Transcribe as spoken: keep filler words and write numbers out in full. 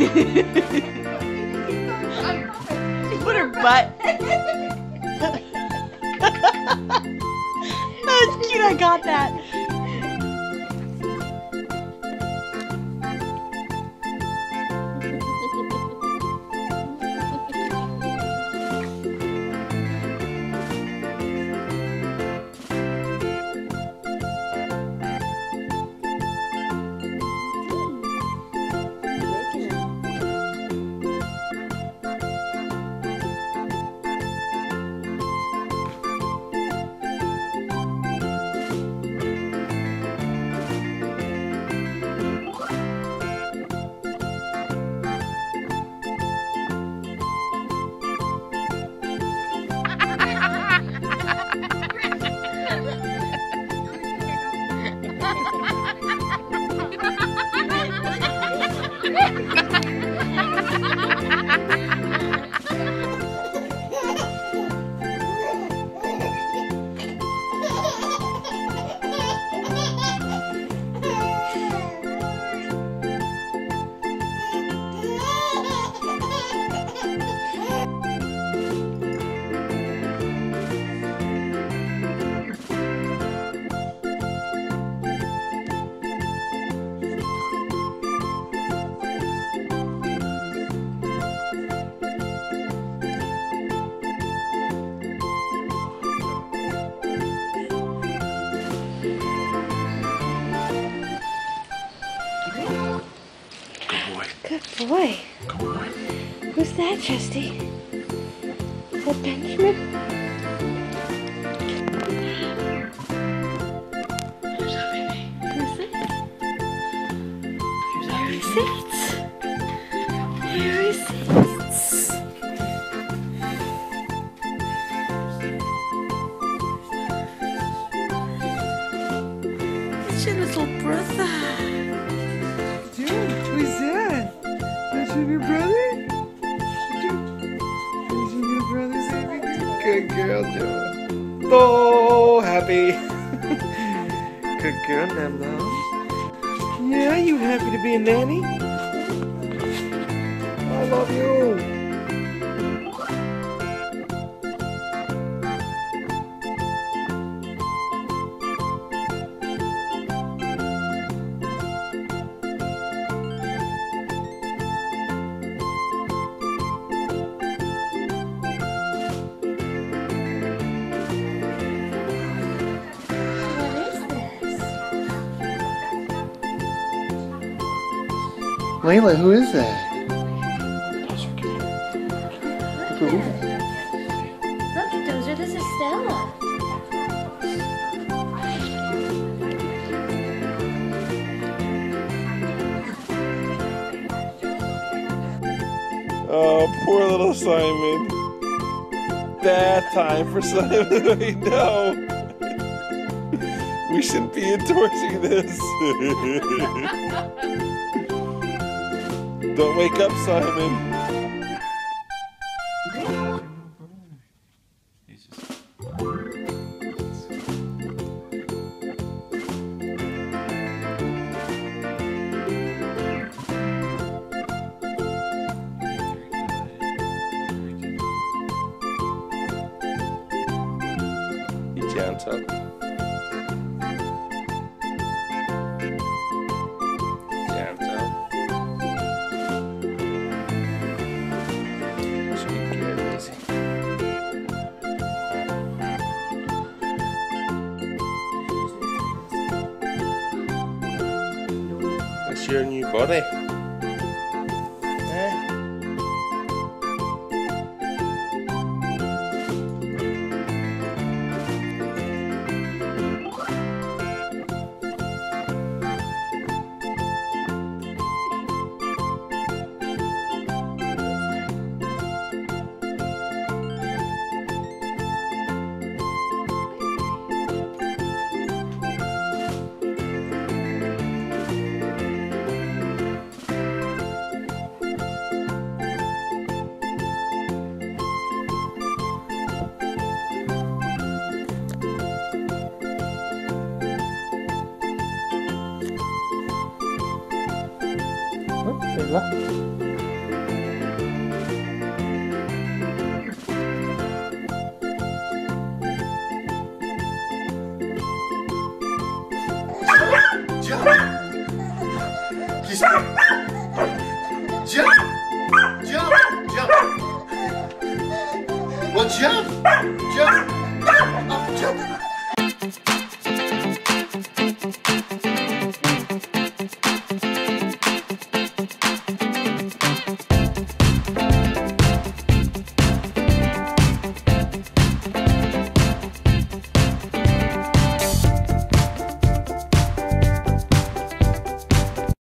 She put her butt. That's cute, I got that. Good boy. Good boy. Who's that, Chesty? Is that Benjamin? Who's that, baby? Who's it? Who's that, Where baby? is it? Where is it? It's your little brother. Dude, who's that? That's your new brother? That's your new brother, baby? Good girl, Joe. Oh, happy. Good girl, Nemo. Yeah, you happy to be a nanny? I love you. Layla, who is that? Who is that? Look, Dozer, this is Stella. Oh, poor little Simon. Bad time for Simon, I know. We shouldn't be endorsing this. Don't wake up, Simon. Gentle. Gentle. Should be good, easy. That's your new body. Eh? Look, He's jump! Jump! Jump! Well, jump!